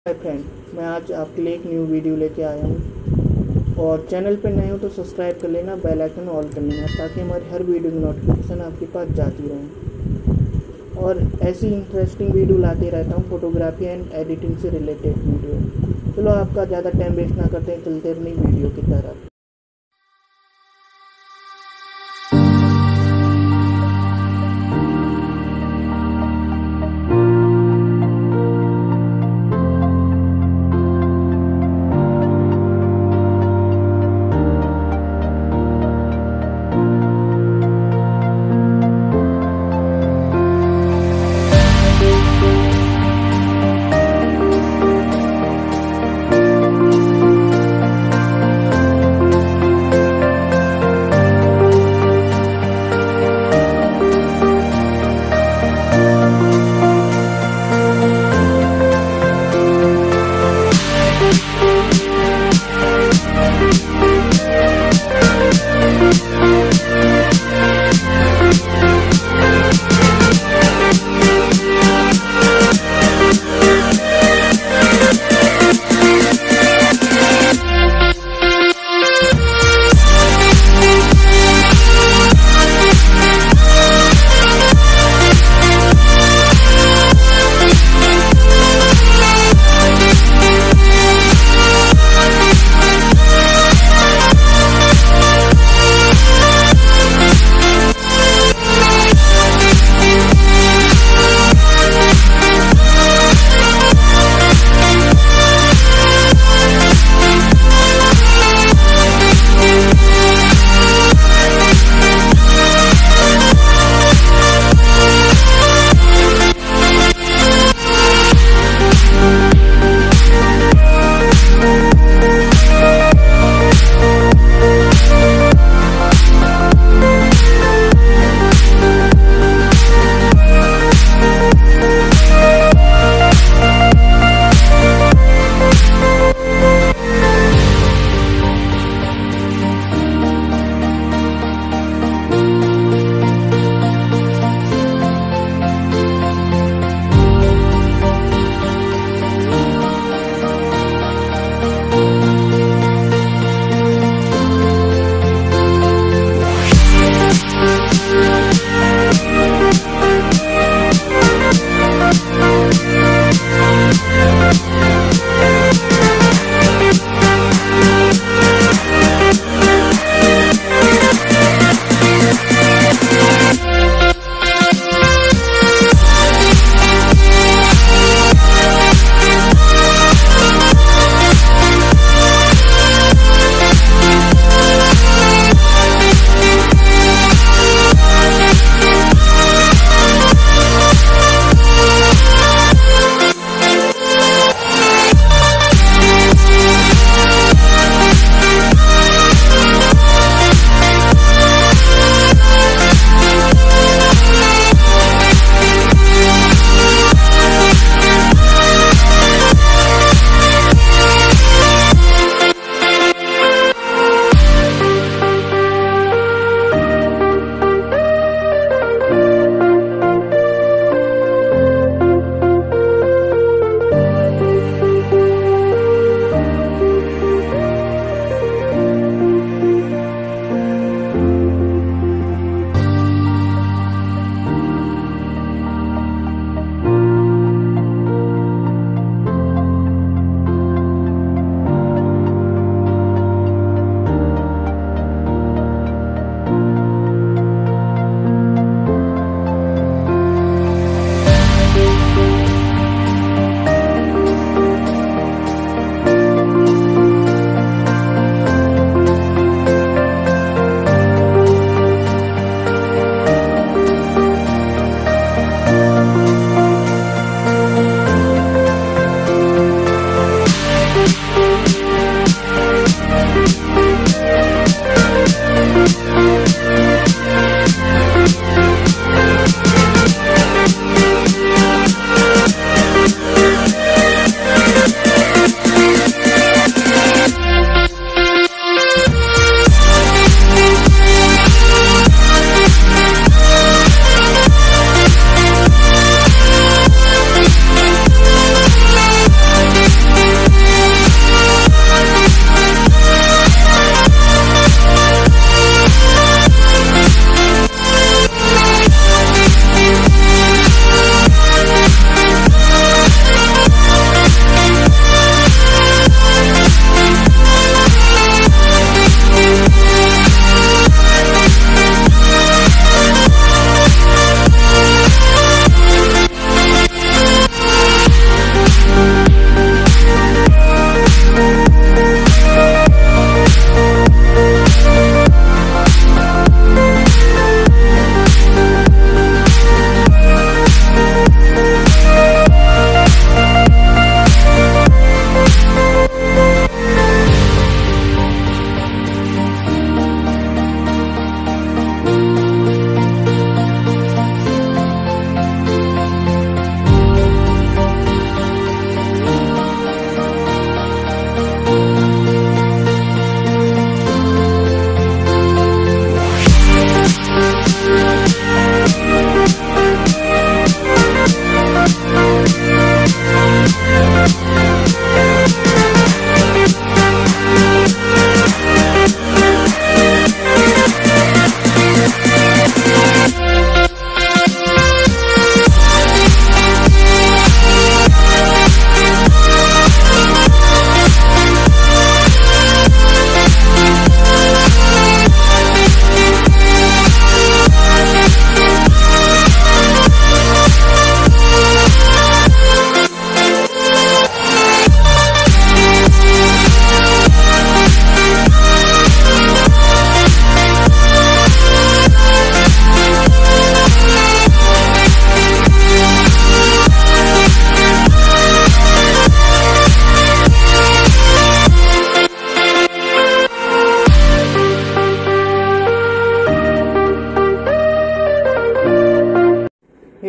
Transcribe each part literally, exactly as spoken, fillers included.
Hi friend, मैं आज आपके लिए एक न्यू वीडियो लेके आया हूँ। और चैनल पे नए हो तो सब्सक्राइब कर लेना, बेल आइकन ऑल कर लेना ताकि हमारी हर वीडियो की नोटिफिकेशन आपके पास जाती रहे। और ऐसी इंटरेस्टिंग वीडियो लाते रहता हूँ, फोटोग्राफी एंड एडिटिंग से रिलेटेड वीडियो। चलो आपका ज़्यादा टाइम वेस्ट ना करते हैं, चलते अपनी वीडियो की तरफ।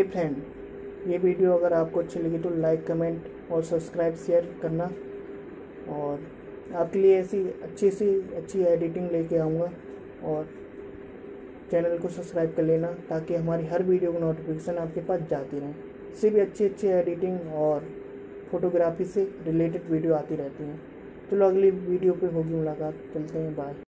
फ्रेंड, ये वीडियो अगर आपको अच्छी लगी तो लाइक, कमेंट और सब्सक्राइब शेयर करना, और आपके लिए ऐसी अच्छी सी अच्छी एडिटिंग लेके आऊँगा। और चैनल को सब्सक्राइब कर लेना ताकि हमारी हर वीडियो की नोटिफिकेशन आपके पास जाती रहे। इससे भी अच्छी अच्छी एडिटिंग और फोटोग्राफी से रिलेटेड वीडियो आती रहती हैं। चलो अगली वीडियो पे होगी मुलाकात, चलते हैं, बाय।